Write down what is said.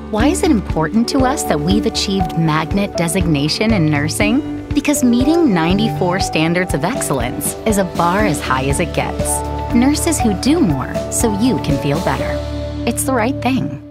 Why is it important to us that we've achieved Magnet designation in nursing? Because meeting 94 standards of excellence is a bar as high as it gets. Nurses who do more so you can feel better. It's the right thing.